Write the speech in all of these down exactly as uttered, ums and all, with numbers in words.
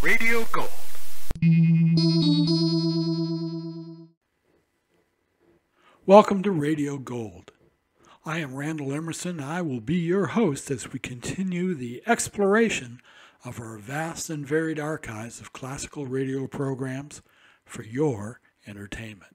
Radio Gold. Welcome to Radio Gold. I am Randall Emerson. I will be your host as we continue the exploration of our vast and varied archives of classical radio programs for your entertainment.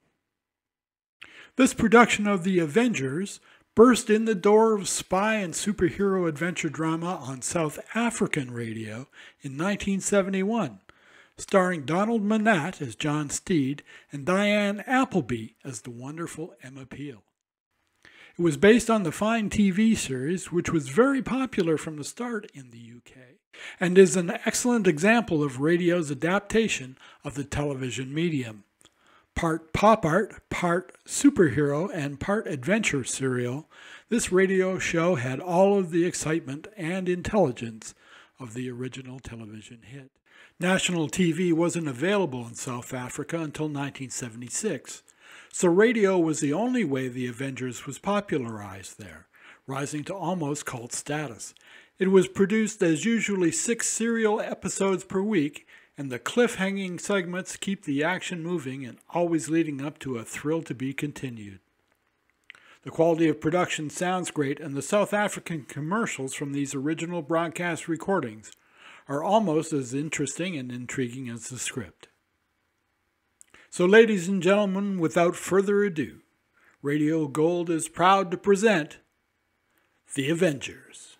This production of The Avengers burst in the door of spy and superhero adventure drama on South African radio in nineteen seventy-one, starring Donald Monat as John Steed and Diane Appleby as the wonderful Emma Peel. It was based on the Fine T V series, which was very popular from the start in the U K, and is an excellent example of radio's adaptation of the television medium. Part pop art, part superhero, and part adventure serial, this radio show had all of the excitement and intelligence of the original television hit. National T V wasn't available in South Africa until nineteen seventy-six, so radio was the only way The Avengers was popularized there, rising to almost cult status. It was produced as usually six serial episodes per week, and the cliff-hanging segments keep the action moving and always leading up to a thrill to be continued. The quality of production sounds great, and the South African commercials from these original broadcast recordings are almost as interesting and intriguing as the script. So, ladies and gentlemen, without further ado, Radio Gold is proud to present The Avengers.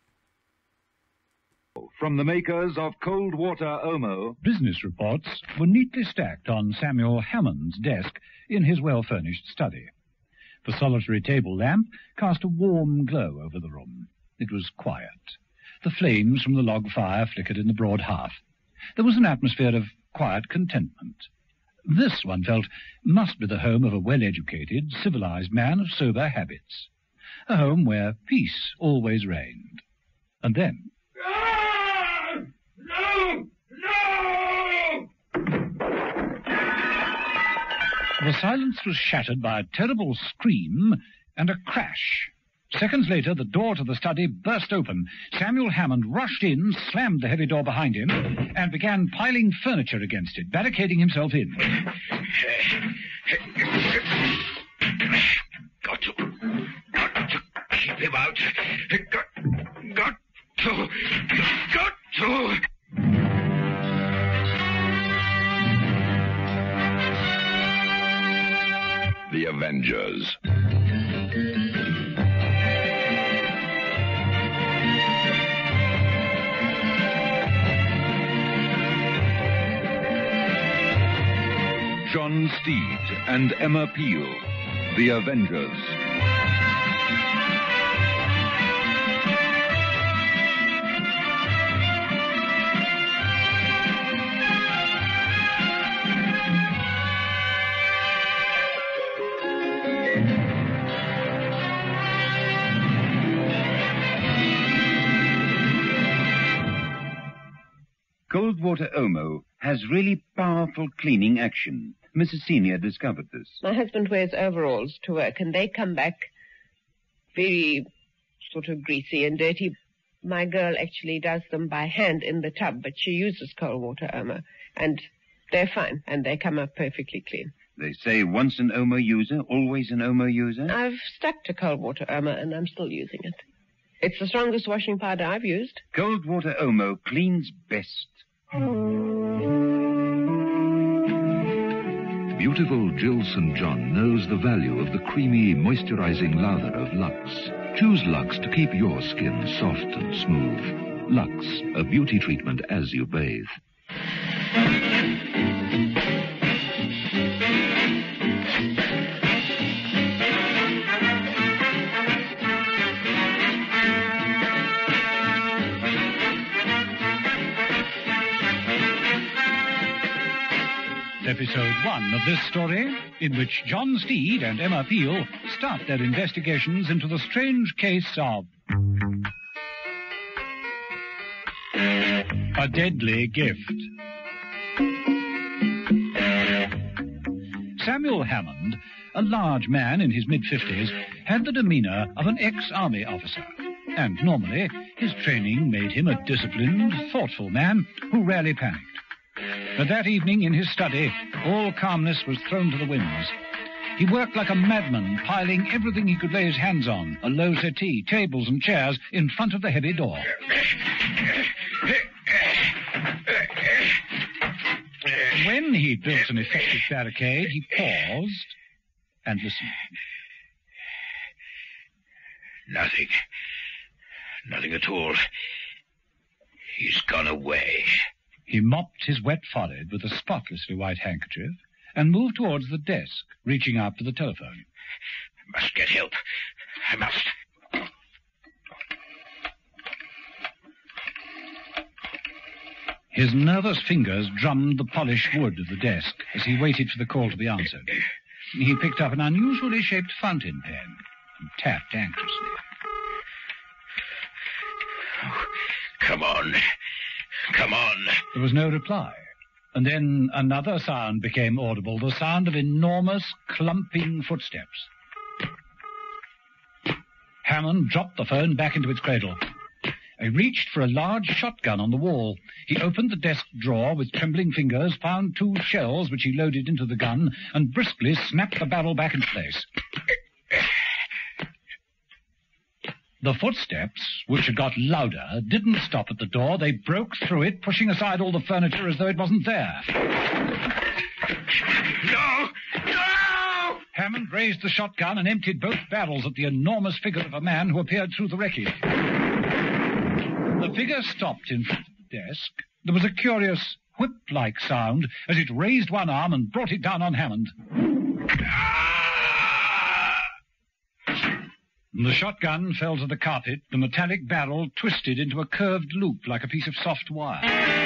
From the makers of Cold Water Omo. Business reports were neatly stacked on Samuel Hammond's desk in his well-furnished study. The solitary table lamp cast a warm glow over the room. It was quiet. The flames from the log fire flickered in the broad hearth. There was an atmosphere of quiet contentment. This, one felt, must be the home of a well-educated, civilized man of sober habits. A home where peace always reigned. And then... Ah! No! No! The silence was shattered by a terrible scream and a crash. Seconds later, the door to the study burst open. Samuel Hammond rushed in, slammed the heavy door behind him, and began piling furniture against it, barricading himself in. Got to, got to keep him out. Got, got to, got to. The Avengers. John Steed and Emma Peel, The Avengers. Cold Water Omo has really powerful cleaning action. Missus Senior discovered this. My husband wears overalls to work, and they come back very sort of greasy and dirty. My girl actually does them by hand in the tub, but she uses cold water Omo, and they're fine, and they come up perfectly clean. They say once an Omo user, always an Omo user. I've stuck to cold water Omo, and I'm still using it. It's the strongest washing powder I've used. Cold Water Omo cleans best. Beautiful Jill Saint John knows the value of the creamy, moisturizing lather of Lux. Choose Lux to keep your skin soft and smooth. Lux, a beauty treatment as you bathe. Episode one of this story, in which John Steed and Emma Peel start their investigations into the strange case of a deadly gift. Samuel Hammond, a large man in his mid-fifties, had the demeanor of an ex-army officer And normally, his training made him a disciplined, thoughtful man who rarely panicked. But that evening in his study, all calmness was thrown to the winds. He worked like a madman, piling everything he could lay his hands on, a low settee, tables and chairs, in front of the heavy door. When he'd built an effective barricade, he paused and listened. Nothing. Nothing at all. He's gone away. He mopped his wet forehead with a spotlessly white handkerchief and moved towards the desk, reaching out for the telephone. I must get help. I must. His nervous fingers drummed the polished wood of the desk as he waited for the call to be answered. He picked up an unusually shaped fountain pen and tapped anxiously. Oh, come on. Come on. There was no reply. And then another sound became audible, the sound of enormous, clumping footsteps. Hammond dropped the phone back into its cradle. He reached for a large shotgun on the wall. He opened the desk drawer with trembling fingers, found two shells which he loaded into the gun, and briskly snapped the barrel back into place. The footsteps, which had got louder, didn't stop at the door. They broke through it, pushing aside all the furniture as though it wasn't there. No! No! Hammond raised the shotgun and emptied both barrels at the enormous figure of a man who appeared through the wreckage. The figure stopped in front of the desk. There was a curious whip-like sound as it raised one arm and brought it down on Hammond. The shotgun fell to the carpet, the metallic barrel twisted into a curved loop like a piece of soft wire.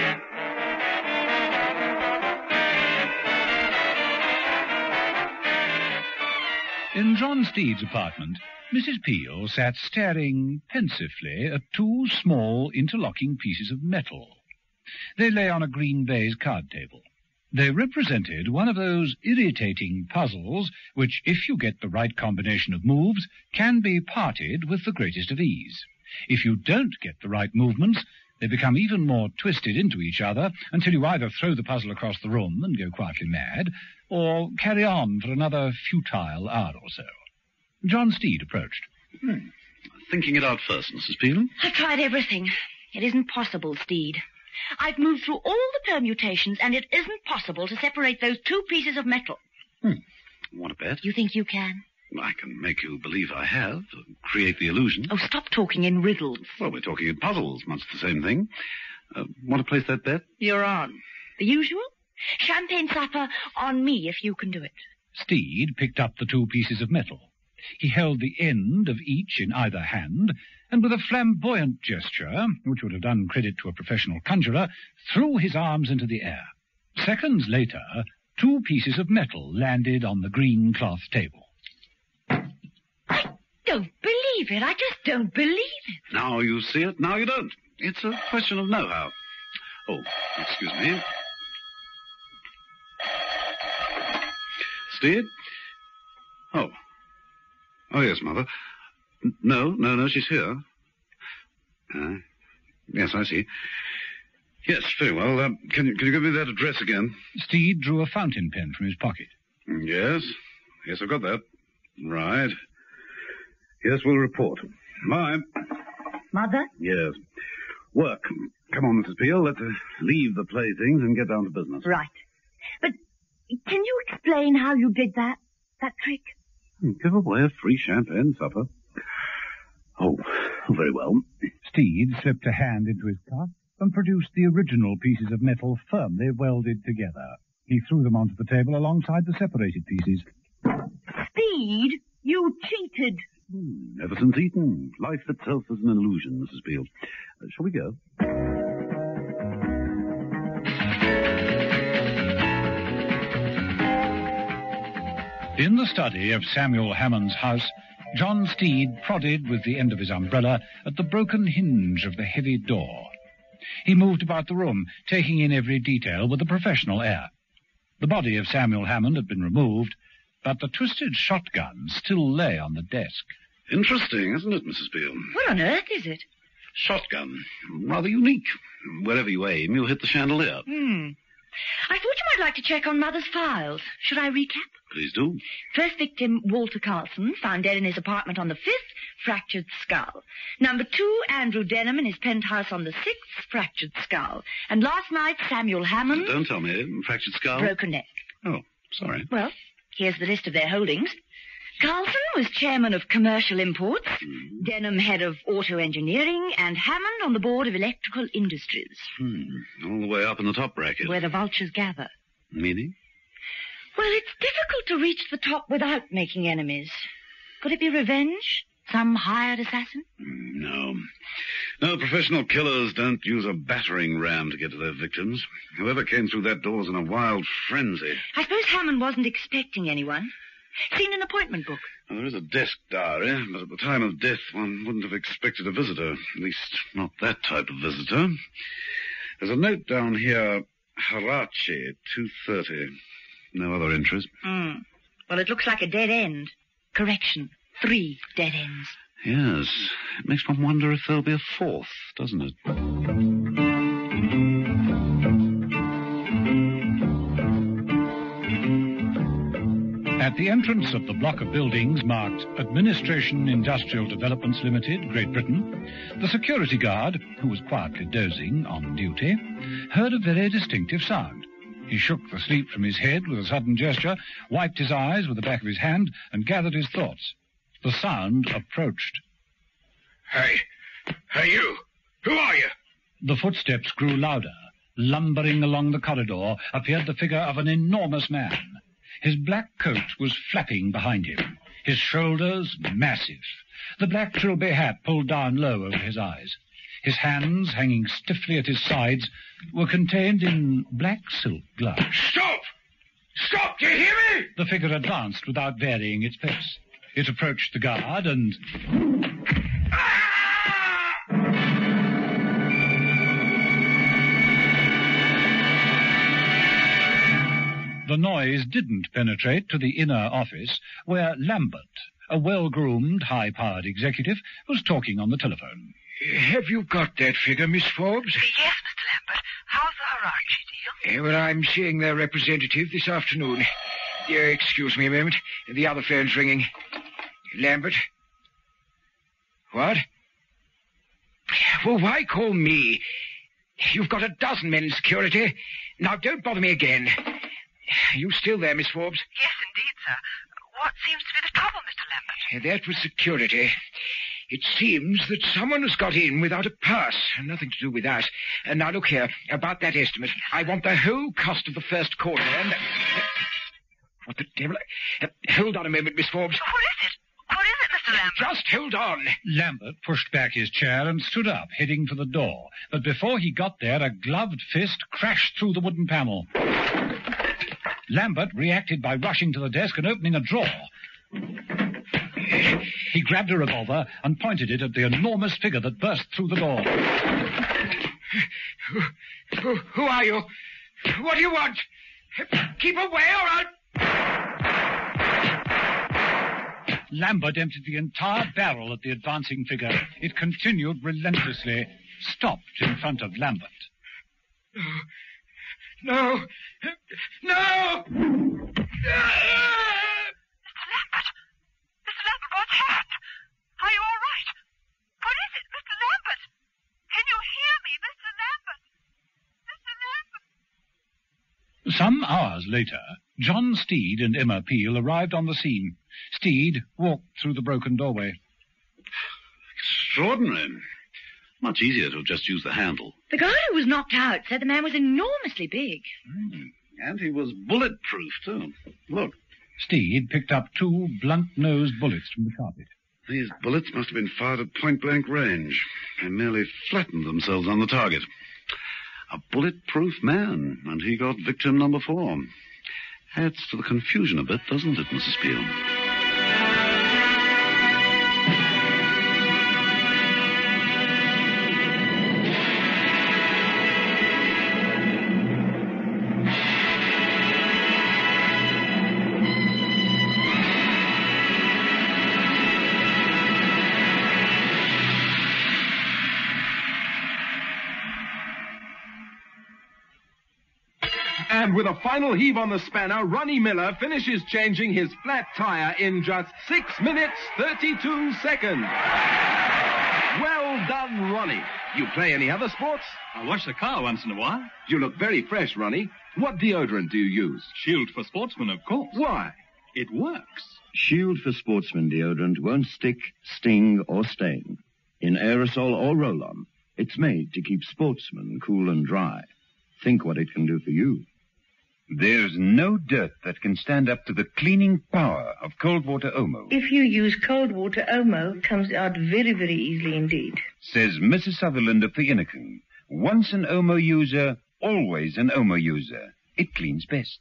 In John Steed's apartment, Missus Peel sat staring pensively at two small interlocking pieces of metal. They lay on a green baize card table. They represented one of those irritating puzzles which, if you get the right combination of moves, can be parted with the greatest of ease. If you don't get the right movements, they become even more twisted into each other until you either throw the puzzle across the room and go quietly mad, or carry on for another futile hour or so. John Steed approached. Hmm. Thinking it out first, Missus Peel. I've tried everything. It isn't possible, Steed. I've moved through all the permutations, and it isn't possible to separate those two pieces of metal. Hmm. Want a bet? You think you can? I can make you believe I have, create the illusion. Oh, stop talking in riddles. Well, we're talking in puzzles, much the same thing. Uh, want to place that bet? You're on. The usual? Champagne supper on me if you can do it. Steed picked up the two pieces of metal. He held the end of each in either hand, and with a flamboyant gesture, which would have done credit to a professional conjurer, threw his arms into the air. Seconds later, two pieces of metal landed on the green cloth table. I don't believe it. I just don't believe it. Now you see it, now you don't. It's a question of know-how. Oh, excuse me. Steed? Oh. Oh, yes, Mother. N- No, no, no, she's here. Uh, yes, I see. Yes, very well. Um, can you can you give me that address again? Steed drew a fountain pen from his pocket. Yes. Yes, I've got that. Right. Yes, we'll report. Bye. Mother? Yes. Work. Come on, Missus Peel. Let's uh, leave the playthings and get down to business. Right. But can you explain how you did that, that trick? Give away a free champagne supper. Oh, very well. Steed slipped a hand into his cuff and produced the original pieces of metal firmly welded together. He threw them onto the table alongside the separated pieces. Steed, you cheated. Hmm, ever since Eton, life itself is an illusion, Missus Peel. Uh, shall we go? In the study of Samuel Hammond's house, John Steed prodded with the end of his umbrella at the broken hinge of the heavy door. He moved about the room, taking in every detail with a professional air. The body of Samuel Hammond had been removed, but the twisted shotgun still lay on the desk. Interesting, isn't it, Missus Peel? What on earth is it? Shotgun. Rather unique. Wherever you aim, you hit the chandelier. Hmm. I thought you might like to check on Mother's files. Should I recap? Please do. First victim, Walter Carlson, found dead in his apartment on the fifth, fractured skull. Number two, Andrew Denham in his penthouse on the sixth, fractured skull. And last night, Samuel Hammond... Don't tell me. Fractured skull? Broken neck. Oh, sorry. Well, here's the list of their holdings. Carlson was chairman of commercial imports, mm. Denham head of auto engineering, and Hammond on the board of electrical industries. Hmm. All the way up in the top bracket. Where the vultures gather. Meaning? Well, it's difficult to reach the top without making enemies. Could it be revenge? Some hired assassin? No. No, professional killers don't use a battering ram to get to their victims. Whoever came through that door was in a wild frenzy. I suppose Hammond wasn't expecting anyone. Seen an appointment book? Well, there is a desk diary, but at the time of death one wouldn't have expected a visitor. At least, not that type of visitor. There's a note down here, Harachi, two thirty. No other entries. Hmm. Well, it looks like a dead end. Correction, three dead ends. Yes. It makes one wonder if there'll be a fourth, doesn't it? At the entrance of the block of buildings marked Administration Industrial Developments Limited, Great Britain, the security guard, who was quietly dozing on duty, heard a very distinctive sound. He shook the sleep from his head with a sudden gesture, wiped his eyes with the back of his hand, and gathered his thoughts. The sound approached. Hey, hey you, who are you? The footsteps grew louder. Lumbering along the corridor appeared the figure of an enormous man. His black coat was flapping behind him, his shoulders massive, the black trilby hat pulled down low over his eyes. His hands, hanging stiffly at his sides, were contained in black silk gloves. Stop! Stop! Do you hear me? The figure advanced without varying its pace. It approached the guard and... Ah! The noise didn't penetrate to the inner office, where Lambert, a well-groomed, high-powered executive, was talking on the telephone. Have you got that figure, Miss Forbes? Yes, Mister Lambert. How's the Harachi deal? Uh, well, I'm seeing their representative this afternoon. Uh, excuse me a moment. The other phone's ringing. Lambert? What? Well, why call me? You've got a dozen men in security. Now, don't bother me again. You still there, Miss Forbes? Yes, indeed, sir. What seems to be the trouble, Mister Lambert? That was security. It seems that someone has got in without a pass. Nothing to do with us. Uh, now, look here. About that estimate. I want the whole cost of the first quarter and... Uh, what the devil? Uh, hold on a moment, Miss Forbes. What is it? What is it, Mister Lambert? Just hold on. Lambert pushed back his chair and stood up, heading for the door. But before he got there, a gloved fist crashed through the wooden panel. Lambert reacted by rushing to the desk and opening a drawer. He grabbed a revolver and pointed it at the enormous figure that burst through the door. Who, who, who are you? What do you want? Keep away or I'll... Lambert emptied the entire barrel at the advancing figure. It continued relentlessly, stopped in front of Lambert. No! No! Mister Lambert! Mister Lambert, what's happened? Are you all right? What is it, Mister Lambert? Can you hear me, Mister Lambert? Mister Lambert? Some hours later, John Steed and Emma Peel arrived on the scene. Steed walked through the broken doorway. Extraordinary. Much easier to have just used the handle. The guy who was knocked out said the man was enormously big. Mm. And he was bulletproof, too. Look. Steed picked up two blunt-nosed bullets from the carpet. These bullets must have been fired at point-blank range. They merely flattened themselves on the target. A bulletproof man, and he got victim number four. Adds to the confusion a bit, doesn't it, Missus Peel? And with a final heave on the spanner, Ronnie Miller finishes changing his flat tire in just six minutes, thirty-two seconds. Well done, Ronnie. You play any other sports? I wash the car once in a while. You look very fresh, Ronnie. What deodorant do you use? Shield for Sportsmen, of course. Why? It works. Shield for Sportsmen deodorant won't stick, sting, or stain. In aerosol or roll-on, it's made to keep sportsmen cool and dry. Think what it can do for you. There's no dirt that can stand up to the cleaning power of cold water Omo. If you use cold water Omo, it comes out very, very easily indeed. Says Missus Sutherland of the Innican. Once an Omo user, always an Omo user. It cleans best.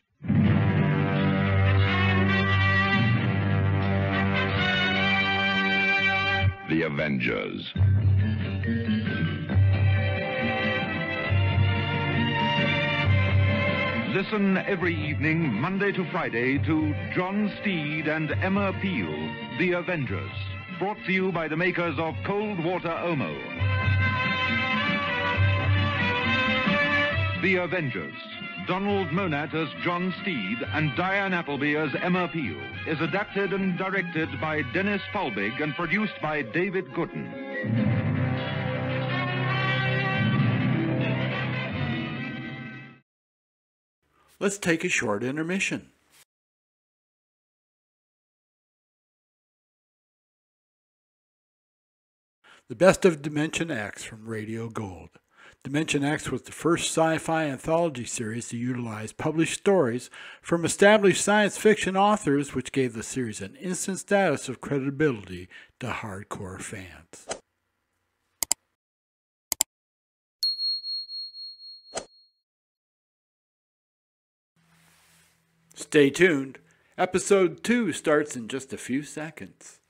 The Avengers. Listen every evening, Monday to Friday, to John Steed and Emma Peel, The Avengers, brought to you by the makers of Cold Water Omo. The Avengers, Donald Monat as John Steed and Diane Appleby as Emma Peel, is adapted and directed by Dennis Falbig and produced by David Gooden. Let's take a short intermission. The Best of Dimension X from Radio Gold. Dimension X was the first sci-fi anthology series to utilize published stories from established science fiction authors, which gave the series an instant status of credibility to hardcore fans. Stay tuned. Episode two starts in just a few seconds.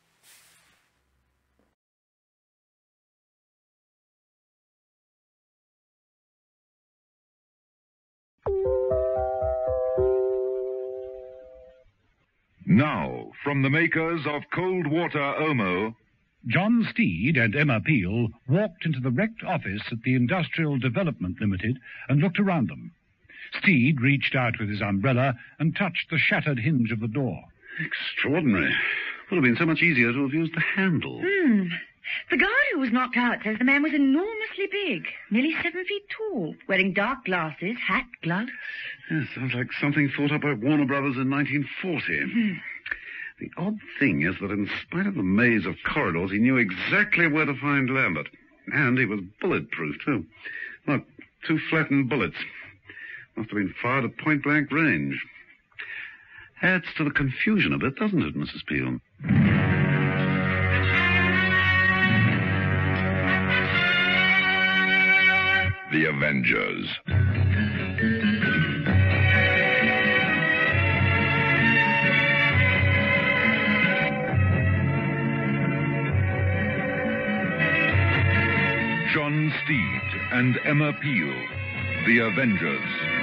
Now, from the makers of Cold Water Omo, John Steed and Emma Peel walked into the wrecked office at the Industrial Development Limited and looked around them. Steed reached out with his umbrella and touched the shattered hinge of the door. Extraordinary. Would have been so much easier to have used the handle. Hmm. The guard who was knocked out says the man was enormously big, nearly seven feet tall, wearing dark glasses, hat, gloves. Yes, sounds like something thought up by Warner Brothers in nineteen forty. Hmm. The odd thing is that in spite of the maze of corridors, he knew exactly where to find Lambert. And he was bulletproof, too. Look, two flattened bullets. Must have been fired at point-blank range. Adds to the confusion a bit, doesn't it, Missus Peel? The Avengers. John Steed and Emma Peel, The Avengers.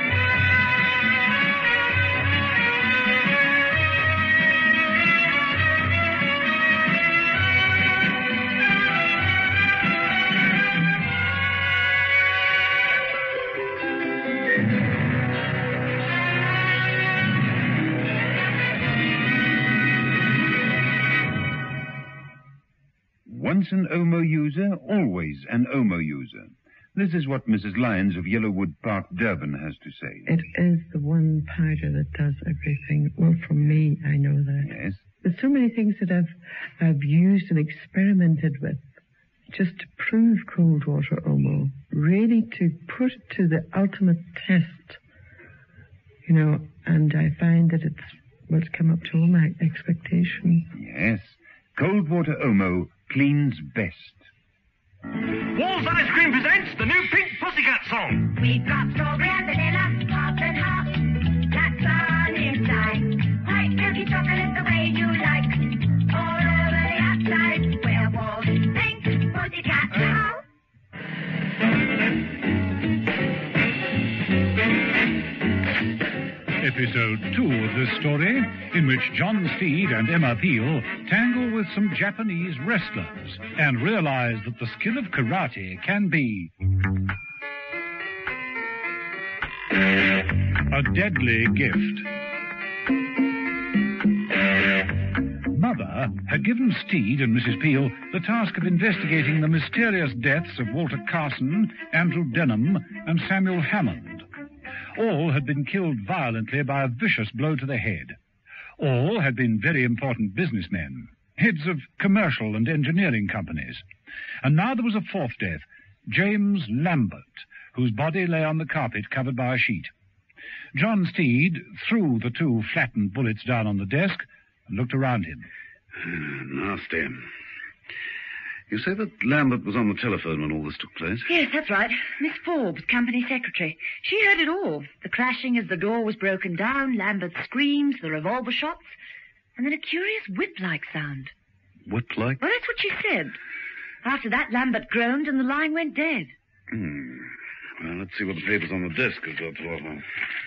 Once an Omo user, always an Omo user. This is what Missus Lyons of Yellowwood Park, Durban, has to say. It is the one powder that does everything. Well, for me, I know that. Yes. There's so many things that I've, I've used and experimented with just to prove cold water Omo, really to put it to the ultimate test, you know, and I find that it's, well, it's come up to all my expectations. Yes. Cold water Omo cleans best. Walls Ice Cream presents the new Pink Pussycat song. We've got strawberry and vanilla, hot and hot. That's fun inside. White milky chocolate the way you like. All over the outside. We're Walls Pink Pussycat now. Episode two of this story, in which John Steed and Emma Peel tangle with some Japanese wrestlers and realize that the skill of karate can be A deadly gift. Mother had given Steed and Missus Peel the task of investigating the mysterious deaths of Walter Carson, Andrew Denham, and Samuel Hammond. All had been killed violently by a vicious blow to the head. All had been very important businessmen, heads of commercial and engineering companies. And now there was a fourth death, James Lambert, whose body lay on the carpet covered by a sheet. John Steed threw the two flattened bullets down on the desk and looked around him. Nasty. You say that Lambert was on the telephone when all this took place? Yes, that's right. Miss Forbes, company secretary. She heard it all. The crashing as the door was broken down, Lambert's screams, the revolver shots, and then a curious whip-like sound. Whip-like? Well, that's what she said. After that, Lambert groaned and the line went dead. Hmm. Well, let's see what the papers on the desk have got to offer.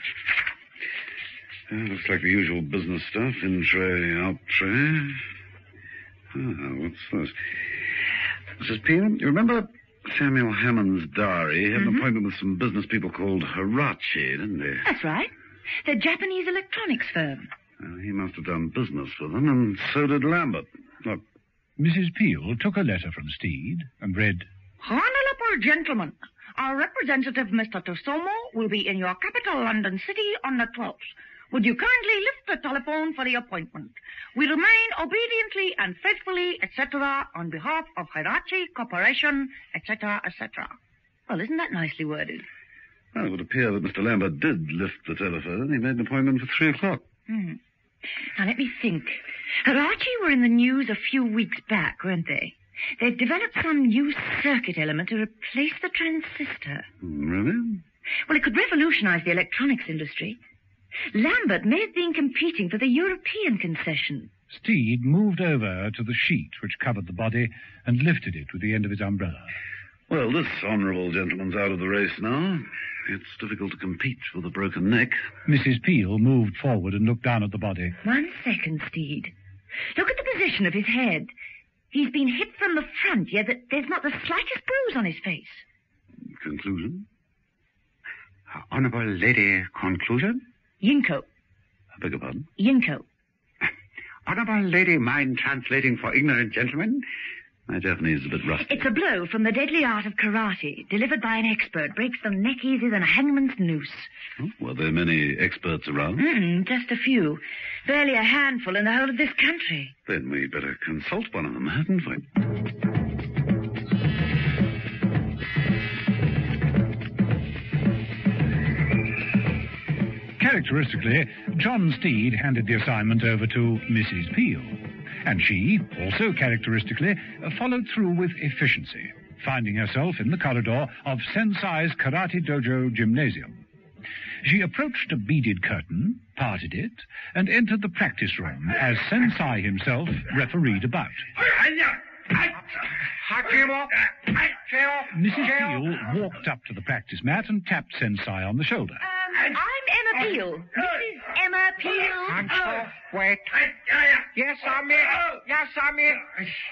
Uh, looks like the usual business stuff. In tray, out tray. Ah, what's this? Missus Peel, you remember Samuel Hammond's diary? He had Mm-hmm. an appointment with some business people called Hirachi, didn't he? That's right. The Japanese electronics firm. Well, he must have done business for them, and so did Lambert. Look. Missus Peel took a letter from Steed and read, Honorable gentlemen, our representative, Mister Tosomo, will be in your capital, London City, on the twelfth. Would you kindly lift the telephone for the appointment? We remain obediently and faithfully, et cetera, on behalf of Hirachi Corporation, et cetera, et cetera. Well, isn't that nicely worded? Well, it would appear that Mister Lambert did lift the telephone. He made an appointment for three o'clock. Hmm. Now, let me think. Hirachi were in the news a few weeks back, weren't they? They've developed some new circuit element to replace the transistor. Really? Well, it could revolutionize the electronics industry. Lambert may have been competing for the European concession. Steed moved over to the sheet which covered the body and lifted it with the end of his umbrella. Well, this honourable gentleman's out of the race now. It's difficult to compete with a broken neck. Missus Peel moved forward and looked down at the body. One second, Steed. Look at the position of his head. He's been hit from the front, yet there's not the slightest bruise on his face. Conclusion? Honourable Lady, conclusion? Yinko. I beg your pardon? Yinko. Honourable Lady, mind translating for ignorant gentlemen? My Japanese is a bit rusty. It's a blow from the deadly art of karate, delivered by an expert. Breaks the neck easier than a hangman's noose. Oh, were there many experts around? Mm, just a few. Barely a handful in the whole of this country. Then we'd better consult one of them, hadn't we? Characteristically, John Steed handed the assignment over to Missus Peel. And she, also characteristically, followed through with efficiency, finding herself in the corridor of Sensei's Karate Dojo Gymnasium. She approached a beaded curtain, parted it, and entered the practice room as Sensei himself refereed a bout. Missus Peel walked up to the practice mat and tapped Sensei on the shoulder. Um, I'm Emma Peel. Missus Emma Peel. I'm so... Wait. Yes, I'm in. Yes, I'm in.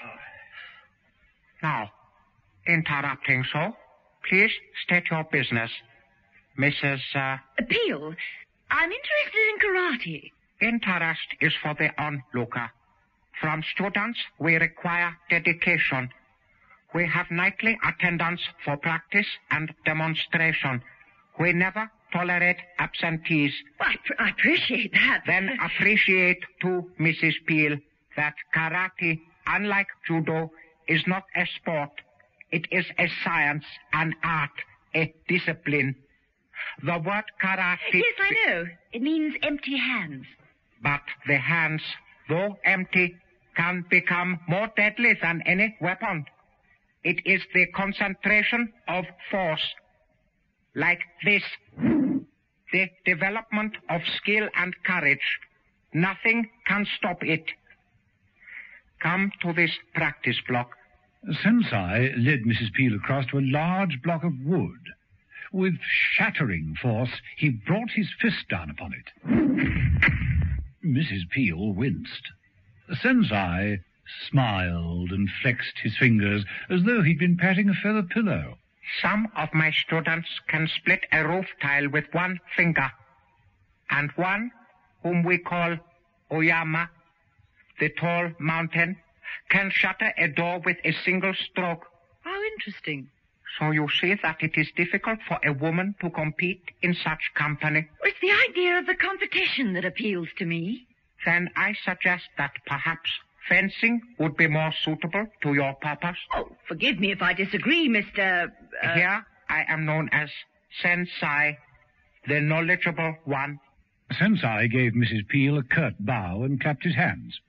Now, interrupting so, please state your business. Missus Uh... Peel, I'm interested in karate. Interest is for the onlooker. From students, we require dedication. We have nightly attendance for practice and demonstration. We never tolerate absentees. Well, I, pr- I appreciate that. Then appreciate, too, Missus Peel, that karate, unlike judo, is not a sport. It is a science, an art, a discipline. The word karate... Yes, I know. It means empty hands. But the hands, though empty, can become more deadly than any weapon. It is the concentration of force. Like this. The development of skill and courage. Nothing can stop it. Come to this practice block. Sensei led Missus Peel across to a large block of wood. With shattering force, he brought his fist down upon it. Missus Peel winced. Sensei smiled and flexed his fingers as though he'd been patting a feather pillow. Some of my students can split a roof tile with one finger. And one, whom we call Oyama, the tall mountain, can shatter a door with a single stroke. How interesting. So you see that it is difficult for a woman to compete in such company. It's the idea of the competition that appeals to me. Then I suggest that perhaps fencing would be more suitable to your purpose. Oh, forgive me if I disagree, Mister Uh... Here I am known as Sensei, the knowledgeable one. Sensei gave Missus Peel a curt bow and clapped his hands.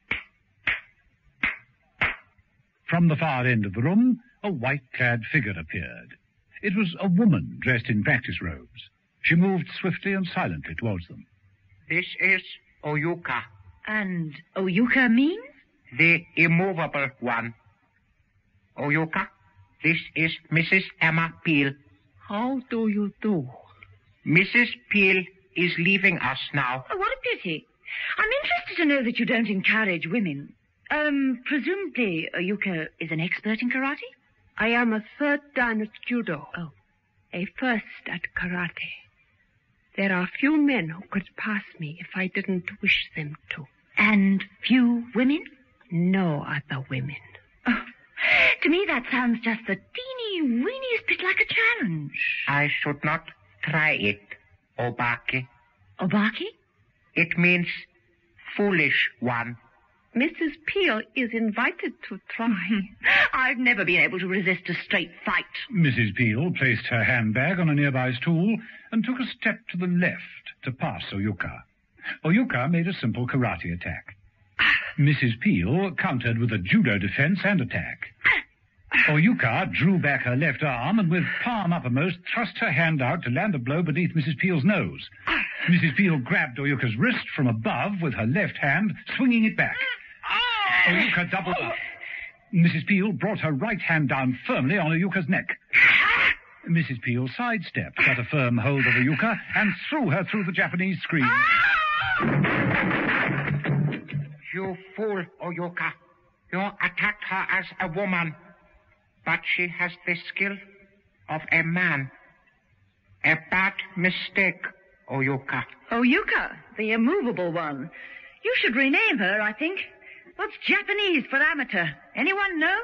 From the far end of the room, a white-clad figure appeared. It was a woman dressed in practice robes. She moved swiftly and silently towards them. This is Oyuka. And Oyuka means? The immovable one. Oyuka, this is Missus Emma Peel. How do you do? Missus Peel is leaving us now. Oh, what a pity. I'm interested to know that you don't encourage women. Um, presumably Oyuka is an expert in karate? I am a third dan at judo. Oh. A first at karate. There are few men who could pass me if I didn't wish them to. And few women? No other women. Oh. To me that sounds just the teeny weeniest bit like a challenge. I should not try it, Obaki. Obaki? It means foolish one. Missus Peel is invited to try. I've never been able to resist a straight fight. Missus Peel placed her handbag on a nearby stool and took a step to the left to pass Oyuka. Oyuka made a simple karate attack. Missus Peel countered with a judo defense and attack. Oyuka drew back her left arm and with palm uppermost thrust her hand out to land a blow beneath Missus Peel's nose. Missus Peel grabbed Oyuka's wrist from above with her left hand, swinging it back. Oyuka doubled up. Missus Peel brought her right hand down firmly on Oyuka's neck. Missus Peel sidestepped, got a firm hold of Oyuka, and threw her through the Japanese screen. You fool, Oyuka. You attacked her as a woman. But she has the skill of a man. A bad mistake, Oyuka. Oyuka, the immovable one. You should rename her, I think. What's Japanese for amateur? Anyone know?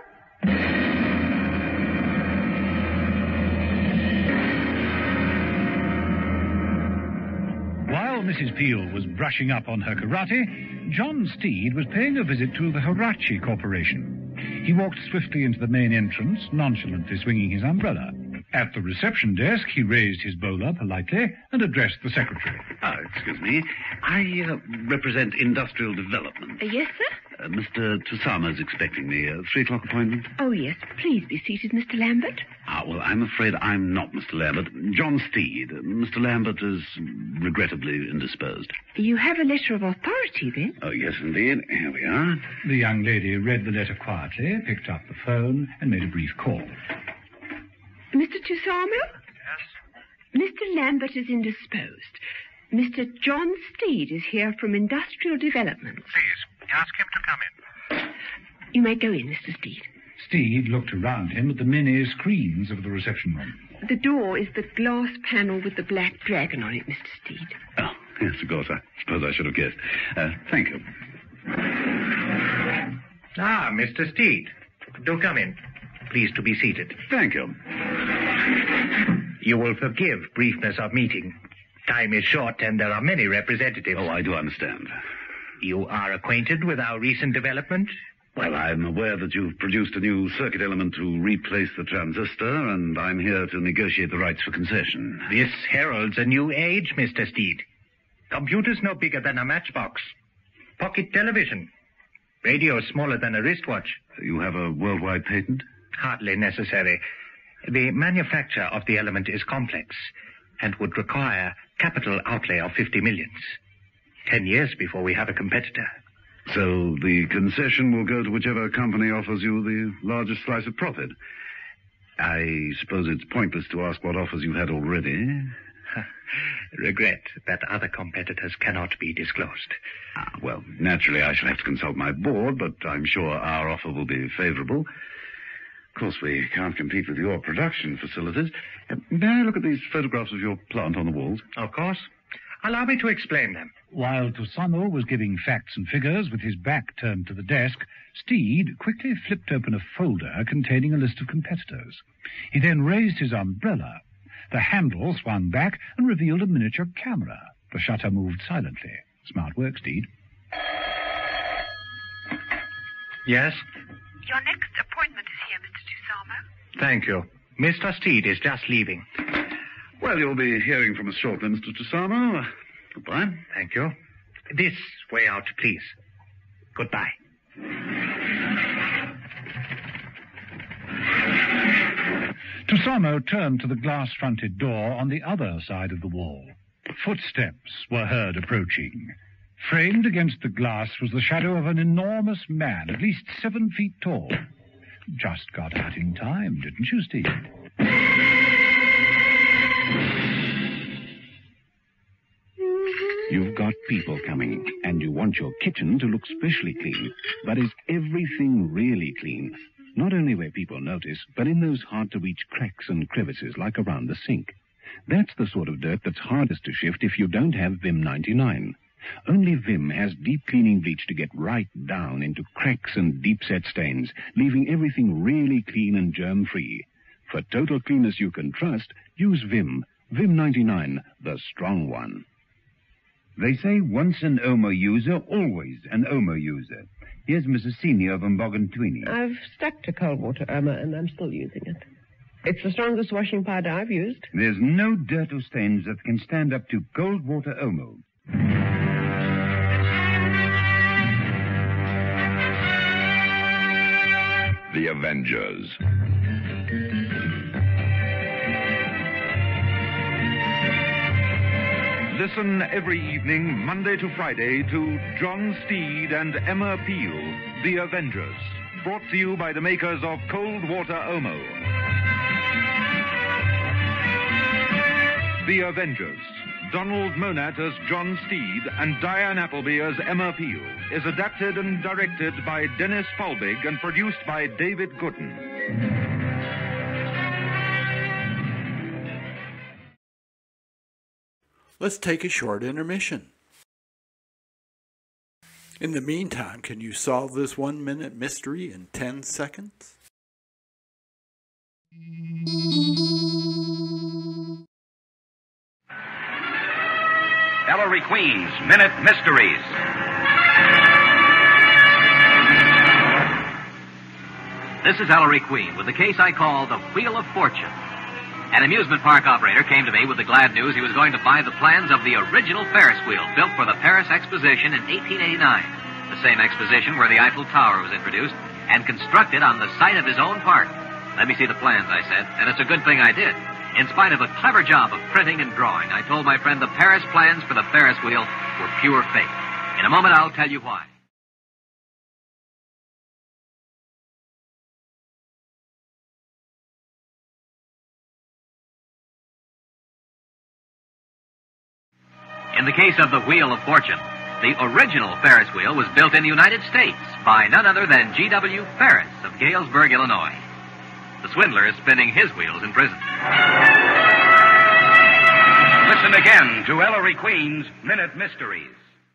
While Missus Peel was brushing up on her karate, John Steed was paying a visit to the Hirachi Corporation. He walked swiftly into the main entrance, nonchalantly swinging his umbrella. At the reception desk, he raised his bowler politely and addressed the secretary. Oh, excuse me. I uh, represent industrial development. Uh, yes, sir? Uh, Mister Tusama's expecting me. A three o'clock appointment? Oh, yes. Please be seated, Mister Lambert. Ah, well, I'm afraid I'm not Mister Lambert. John Steed. Uh, Mister Lambert is regrettably indisposed. You have a letter of authority, then? Oh, yes, indeed. Here we are. The young lady read the letter quietly, picked up the phone, and made a brief call. Mister Tusama? Yes? Mister Lambert is indisposed. Mister John Steed is here from Industrial Development. Please, ask him to come in. You may go in, Mister Steed. Steed looked around him at the many screens of the reception room. The door is the glass panel with the black dragon on it, Mister Steed. Oh, yes, of course. I suppose I should have guessed. Uh, thank you. Ah, Mister Steed. Do come in. Please to be seated. Thank you. You will forgive briefness of meeting. Time is short and there are many representatives. Oh, I do understand. You are acquainted with our recent development? Well, I'm aware that you've produced a new circuit element to replace the transistor, and I'm here to negotiate the rights for concession. This heralds a new age, Mister Steed. Computers no bigger than a matchbox. Pocket television. Radio smaller than a wristwatch. You have a worldwide patent? Hardly necessary. The manufacture of the element is complex and would require capital outlay of fifty millions. Ten years before we have a competitor. So the concession will go to whichever company offers you the largest slice of profit. I suppose it's pointless to ask what offers you had already. Regret that other competitors cannot be disclosed. Ah, well, naturally I shall have to consult my board, but I'm sure our offer will be favorable. Of course, we can't compete with your production facilities. Uh, may I look at these photographs of your plant on the walls? Of course. Allow me to explain them. While Tusamo was giving facts and figures with his back turned to the desk, Steed quickly flipped open a folder containing a list of competitors. He then raised his umbrella. The handle swung back and revealed a miniature camera. The shutter moved silently. Smart work, Steed. Yes? Your next appointment is here, Mister Tusamo. Thank you. Mister Steed is just leaving. Well, you'll be hearing from us shortly, Mister Tusamo. Uh, goodbye. Thank you. This way out, please. Goodbye. Tusamo turned to the glass-fronted door on the other side of the wall. Footsteps were heard approaching. Framed against the glass was the shadow of an enormous man, at least seven feet tall. Just got out in time, didn't you, Steve? You've got people coming, and you want your kitchen to look specially clean. But is everything really clean? Not only where people notice, but in those hard-to-reach cracks and crevices like around the sink. That's the sort of dirt that's hardest to shift if you don't have Vim ninety-nine. Only Vim has deep cleaning bleach to get right down into cracks and deep-set stains, leaving everything really clean and germ-free. For total cleanness you can trust, use Vim. Vim ninety-nine, the strong one. They say once an Omo user, always an Omo user. Here's Missus Senior of Mbogantwini. I've stuck to cold water Omo, and I'm still using it. It's the strongest washing powder I've used. There's no dirt or stains that can stand up to cold water Omo. The Avengers. Listen every evening, Monday to Friday, to John Steed and Emma Peel, The Avengers, brought to you by the makers of Cold Water Omo. The Avengers, Donald Monat as John Steed and Diane Appleby as Emma Peel, is adapted and directed by Dennis Paulbig and produced by David Gooden. Let's take a short intermission. In the meantime, can you solve this one-minute mystery in ten seconds? Ellery Queen's Minute Mysteries. This is Ellery Queen with the case I call the Wheel of Fortune. An amusement park operator came to me with the glad news he was going to buy the plans of the original Ferris wheel built for the Paris Exposition in eighteen eighty-nine. The same exposition where the Eiffel Tower was introduced and constructed on the site of his own park. Let me see the plans, I said, and it's a good thing I did. In spite of a clever job of printing and drawing, I told my friend the Paris plans for the Ferris wheel were pure fake. In a moment, I'll tell you why. In the case of the Wheel of Fortune, the original Ferris wheel was built in the United States by none other than G W Ferris of Galesburg, Illinois. The swindler is spinning his wheels in prison. Listen again to Ellery Queen's Minute Mysteries.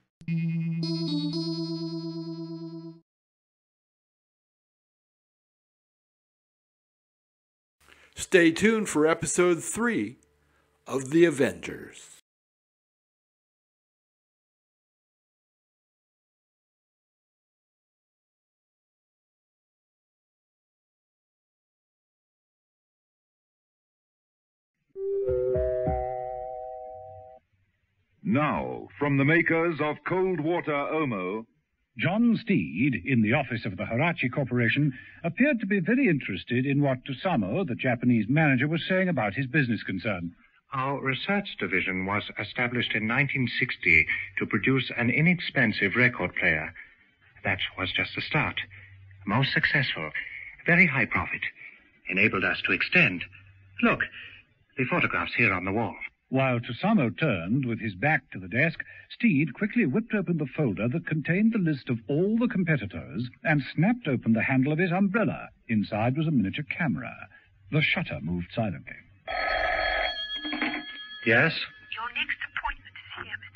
Stay tuned for episode three of The Avengers. Now, from the makers of Cold Water Omo, John Steed, in the office of the Hirachi Corporation, appeared to be very interested in what Tusamo, the Japanese manager, was saying about his business concern. Our research division was established in nineteen sixty to produce an inexpensive record player. That was just the start. Most successful, very high profit. Enabled us to extend. Look, the photographs here on the wall. While Tusamo turned with his back to the desk, Steed quickly whipped open the folder that contained the list of all the competitors and snapped open the handle of his umbrella. Inside was a miniature camera. The shutter moved silently. Yes? Your next appointment is here,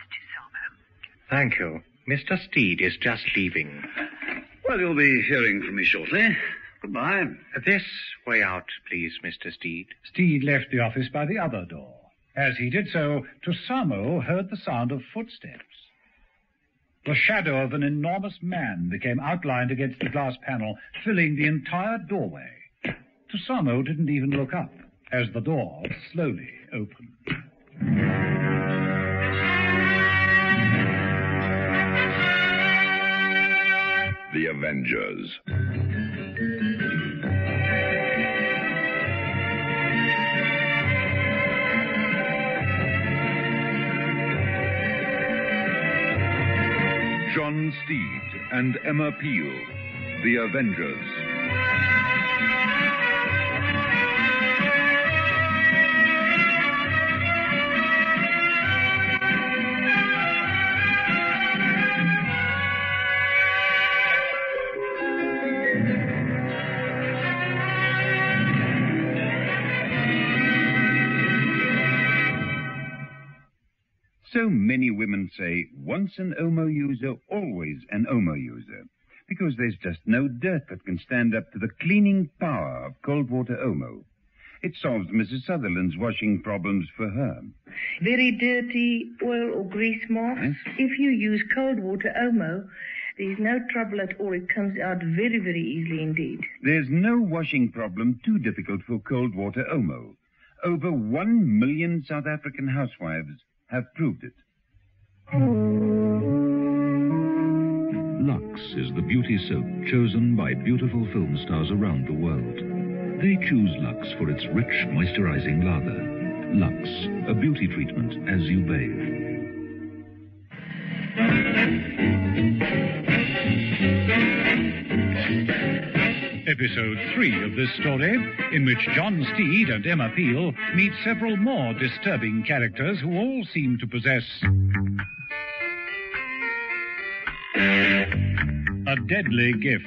Thank you. Mister Steed is just leaving. Well, you'll be hearing from me shortly. Goodbye. This way out, please, Mister Steed. Steed left the office by the other door. As he did so, Tosamo heard the sound of footsteps. The shadow of an enormous man became outlined against the glass panel, filling the entire doorway. Tosamo didn't even look up as the door slowly opened. The Avengers. John Steed and Emma Peel, The Avengers. So many women say, once an O M O user, always an O M O user, because there's just no dirt that can stand up to the cleaning power of cold water O M O. It solves Missus Sutherland's washing problems for her. Very dirty oil or grease marks. Yes. If you use cold water O M O, there's no trouble at all. It comes out very, very easily indeed. There's no washing problem too difficult for cold water O M O. Over one million South African housewives have proved it. Lux is the beauty soap chosen by beautiful film stars around the world. They choose Lux for its rich, moisturizing lather. Lux, a beauty treatment as you bathe. Episode three of this story, in which John Steed and Emma Peel meet several more disturbing characters who all seem to possess a deadly gift.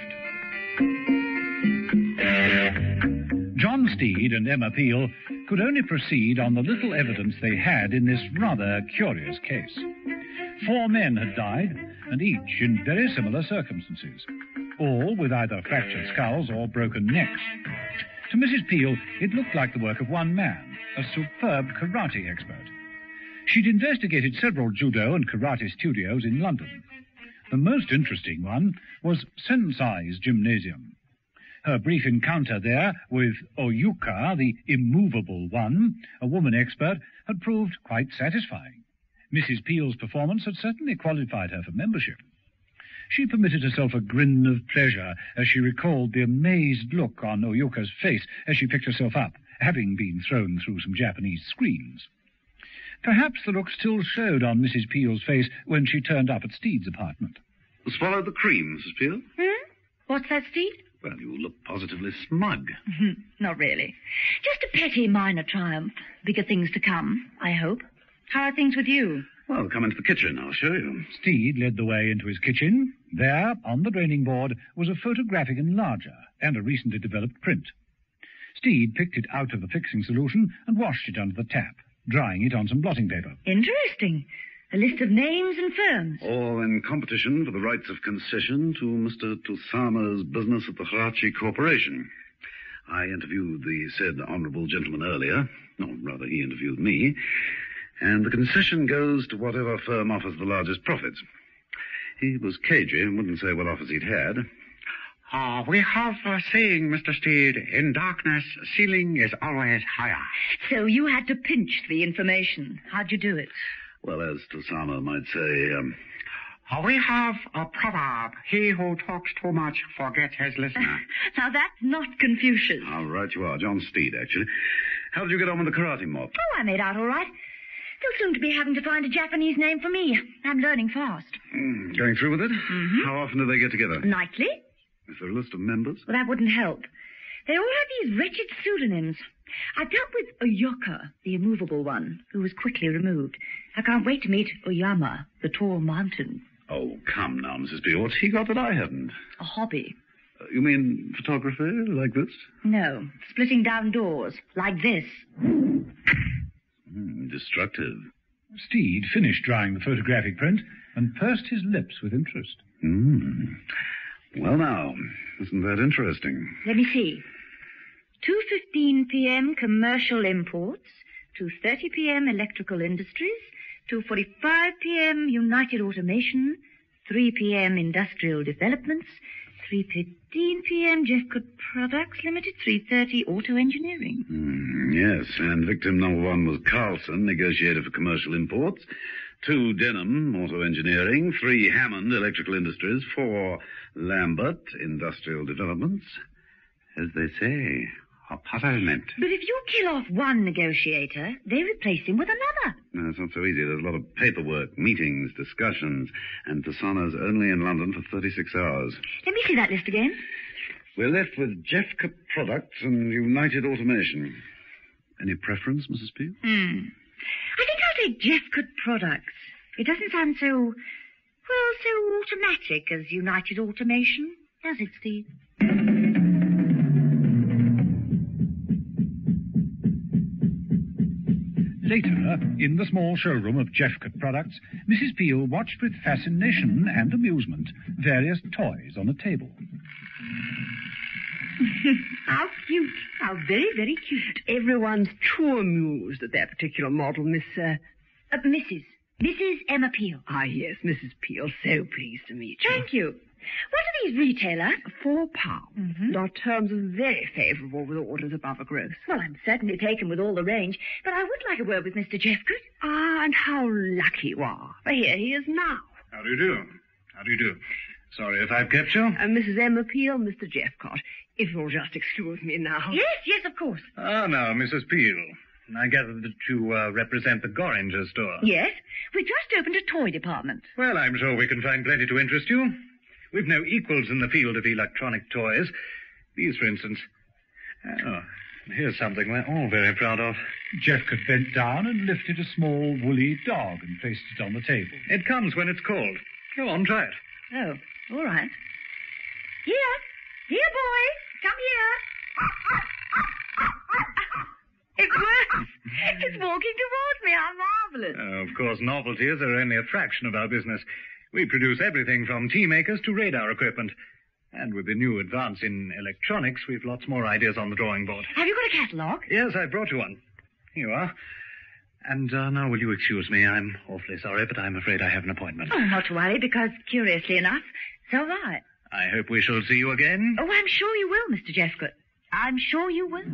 John Steed and Emma Peel could only proceed on the little evidence they had in this rather curious case. Four men had died, and each in very similar circumstances, all with either fractured skulls or broken necks. To Missus Peel, it looked like the work of one man, a superb karate expert. She'd investigated several judo and karate studios in London. The most interesting one was Sensei's gymnasium. Her brief encounter there with Oyuka, the immovable one, a woman expert, had proved quite satisfying. Missus Peel's performance had certainly qualified her for membership. She permitted herself a grin of pleasure as she recalled the amazed look on Oyuka's face as she picked herself up, having been thrown through some Japanese screens. Perhaps the look still showed on Missus Peel's face when she turned up at Steed's apartment. Swallowed the cream, Missus Peel? Hmm? What's that, Steed? Well, you look positively smug. Not really. Just a petty minor triumph. Bigger things to come, I hope. How are things with you? Well, come into the kitchen, I'll show you. Steed led the way into his kitchen. There, on the draining board, was a photographic enlarger and a recently developed print. Steed picked it out of the fixing solution and washed it under the tap, drying it on some blotting paper. Interesting. A list of names and firms. All in competition for the rights of concession to Mister Tusama's business at the Hirachi Corporation. I interviewed the said honourable gentleman earlier. Or rather, he interviewed me. And the concession goes to whatever firm offers the largest profits. He was cagey and wouldn't say what offers he'd had. Ah, we have a saying, Mister Steed, in darkness, ceiling is always higher. So you had to pinch the information. How'd you do it? Well, as Tosama might say, um... We have a proverb, he who talks too much forgets his listener. Now that's not Confucius. How right you are. John Steed, actually. How did you get on with the karate mob? Oh, I made out all right. Still soon to be having to find a Japanese name for me. I'm learning fast. Mm, going through with it? Mm-hmm. How often do they get together? Nightly. Is there a list of members? Well, that wouldn't help. They all have these wretched pseudonyms. I dealt with Oyuka, the immovable one, who was quickly removed. I can't wait to meet Oyama, the tall mountain. Oh, come now, Missus B. What's he got that I haven't? A hobby. Uh, you mean photography, like this? No, splitting down doors, like this. Mm, destructive. Steed finished drying the photographic print and pursed his lips with interest. Hmm. Well, now, isn't that interesting? Let me see. two fifteen p.m. commercial imports, two thirty p.m. electrical industries, two forty-five p.m. United Automation, three p.m. industrial developments, three fifteen p.m. Jeffcoat Products Limited, three thirty auto engineering. Mm, yes, and victim number one was Carlson, negotiator for commercial imports. Two, Denham, auto engineering. Three, Hammond, electrical industries. Four, Lambert, industrial developments. As they say, apparentment. But if you kill off one negotiator, they replace him with another. No, it's not so easy. There's a lot of paperwork, meetings, discussions, and Tasana's only in London for thirty-six hours. Let me see that list again. We're left with Jeffcoat Products and United Automation. Any preference, Missus Peel? Hmm. I think I'll take Jeffcoat Products. It doesn't sound so, well, so automatic as United Automation, does it, Steve? Later, in the small showroom of Jeffcoat Products, Missus Peel watched with fascination and amusement various toys on a table. How cute. How very, very cute. Everyone's too amused at that particular model, Miss... Uh... Uh, Missus Missus Emma Peel. Ah, yes, Missus Peel. So pleased to meet you. Thank you. What are these retailer? Four pounds. Mm-hmm. Our terms are very favourable with orders above a gross. Well, I'm certainly taken with all the range, but I would like a word with Mister Jeffcoat. Ah, and how lucky you are. For here he is now. How do you do? How do you do? Sorry if I've kept you. Uh, Missus Emma Peel, Mister Jeffcoat. If you'll just excuse me now. Yes, yes, of course. Ah, now, Missus Peel. I gather that you uh, represent the Gordian store. Yes. We just opened a toy department. Well, I'm sure we can find plenty to interest you. We've no equals in the field of electronic toys. These, for instance. Oh, here's something we're all very proud of. Jeffcoat bent down and lifted a small woolly dog and placed it on the table. It comes when it's called. Go on, try it. Oh, all right. Here. Here, boy. Come here. It works. It's walking towards me. How marvellous. Uh, of course, novelties are only a fraction of our business. We produce everything from tea makers to radar equipment. And with the new advance in electronics, we've lots more ideas on the drawing board. Have you got a catalogue? Yes, I brought you one. Here you are. And uh, now will you excuse me? I'm awfully sorry, but I'm afraid I have an appointment. Oh, not to worry, because, curiously enough, so have I. I hope we shall see you again. Oh, I'm sure you will, Mister Jeffcoat. I'm sure you will.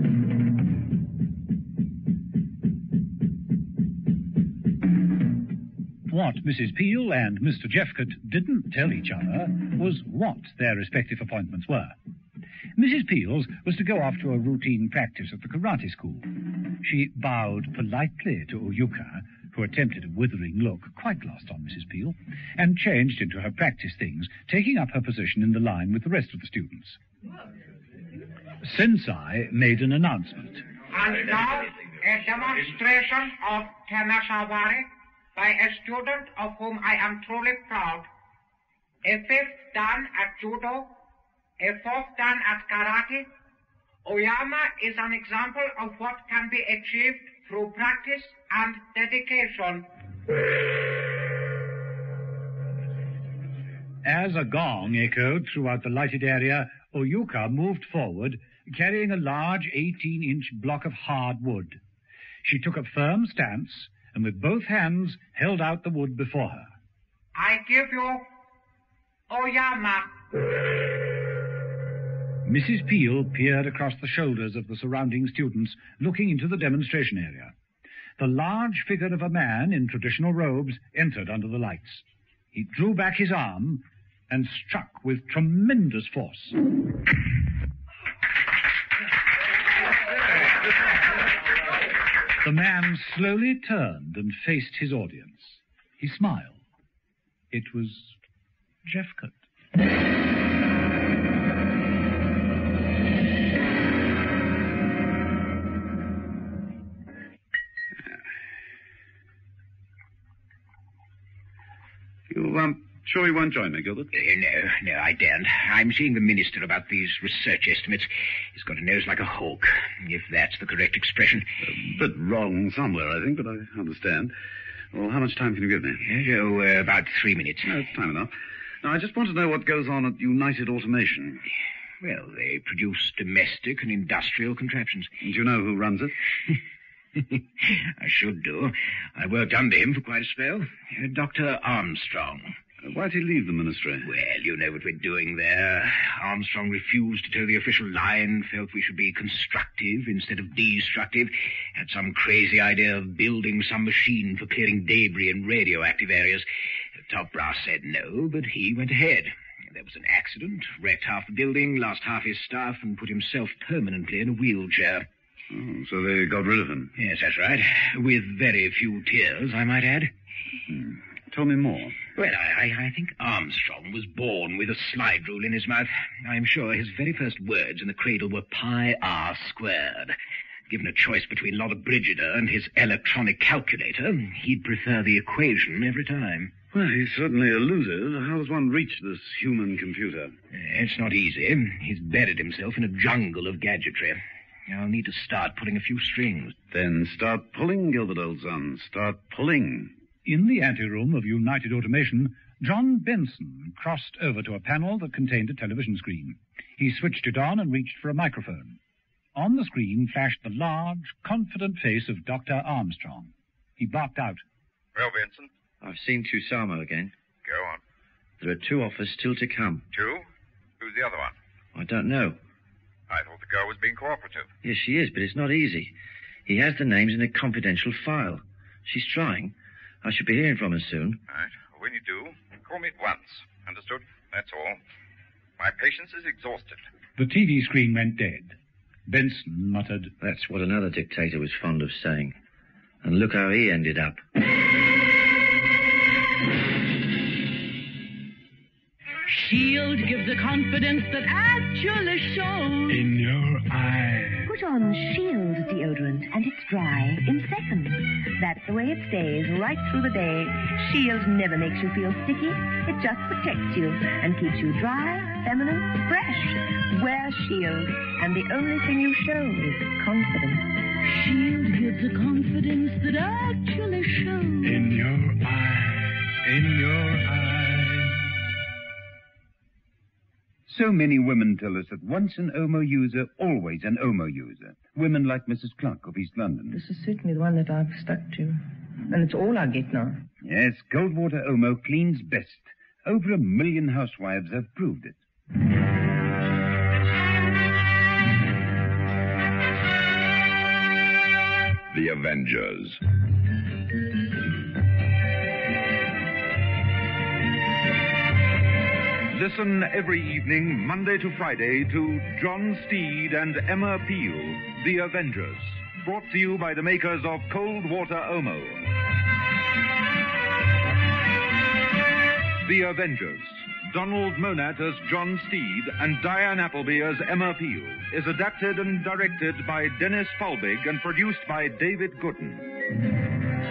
What Missus Peel and Mister Jeffcoat didn't tell each other was what their respective appointments were. Missus Peel's was to go off to a routine practice at the karate school. She bowed politely to Oyuka, who attempted a withering look, quite lost on Missus Peel, and changed into her practice things, taking up her position in the line with the rest of the students. Sensei made an announcement. And now, a demonstration of Temeshawari by a student of whom I am truly proud. A fifth dan at judo, a fourth dan at karate. Oyama is an example of what can be achieved through practice and dedication. As a gong echoed throughout the lighted area, Oyuka moved forward, carrying a large eighteen-inch block of hard wood. She took a firm stance and with both hands held out the wood before her. I give you Oyama. Missus Peel peered across the shoulders of the surrounding students, looking into the demonstration area. The large figure of a man in traditional robes entered under the lights. He drew back his arm and struck with tremendous force. The man slowly turned and faced his audience. He smiled. It was Jeffcoat. You, um, sure you won't join me, Gilbert? Uh, no, no, I daren't. I'm seeing the minister about these research estimates. He's got a nose like a hawk, if that's the correct expression. A bit wrong somewhere, I think, but I understand. Well, how much time can you give me? Yes, oh, uh, about three minutes. No, it's time enough. Now, I just want to know what goes on at United Automation. Well, they produce domestic and industrial contraptions. Do you know who runs it? I should do. I worked under him for quite a spell. Uh, Doctor Armstrong. Uh, why'd he leave the ministry? Well, you know what we're doing there. Armstrong refused to toe the official line, felt we should be constructive instead of destructive, had some crazy idea of building some machine for clearing debris in radioactive areas. The top brass said no, but he went ahead. There was an accident, wrecked half the building, lost half his staff, and put himself permanently in a wheelchair. Oh, so they got rid of him? Yes, that's right. With very few tears, I might add. Hmm. Tell me more. Well, I, I, I think Armstrong was born with a slide rule in his mouth. I'm sure his very first words in the cradle were pi r squared. Given a choice between Lotta Brigida and his electronic calculator, he'd prefer the equation every time. Well, he's certainly a loser. How does one reach this human computer? It's not easy. He's buried himself in a jungle of gadgetry. I'll need to start pulling a few strings. Then start pulling, Gilbert, old son. Start pulling. In the anteroom of United Automation, John Benson crossed over to a panel that contained a television screen. He switched it on and reached for a microphone. On the screen flashed the large, confident face of Doctor Armstrong. He barked out. Well, Benson? I've seen Tusamo again. Go on. There are two offers still to come. Two? Who's the other one? I don't know. I thought the girl was being cooperative. Yes, she is, but it's not easy. He has the names in a confidential file. She's trying. I should be hearing from her soon. Right. When you do, call me at once. Understood? That's all. My patience is exhausted. The T V screen went dead. Benson muttered, "That's what another dictator was fond of saying. And look how he ended up." Shield gives a confidence that actually shows in your eyes. Put on Shield deodorant and it's dry in seconds. That's the way it stays right through the day. Shield never makes you feel sticky. It just protects you and keeps you dry, feminine, fresh. Wear Shield, and the only thing you show is confidence. Shield gives a confidence that actually shows in your eyes, in your eyes. So many women tell us that once an O M O user, always an O M O user. Women like Missus Clark of East London. This is certainly the one that I've stuck to. And it's all I get now. Yes, cold water O M O cleans best. Over a million housewives have proved it. The Avengers. Listen every evening, Monday to Friday, to John Steed and Emma Peel, The Avengers, brought to you by the makers of Cold Water O M O. The Avengers, Donald Monat as John Steed and Diane Appleby as Emma Peel, is adapted and directed by Dennis Paulbig and produced by David Gooden.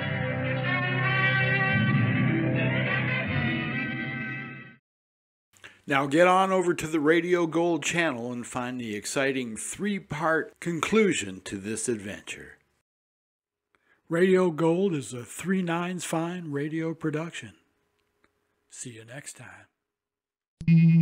Now get on over to the Radio Gold channel and find the exciting three-part conclusion to this adventure. Radio Gold is a Three Nines Fine radio production. See you next time.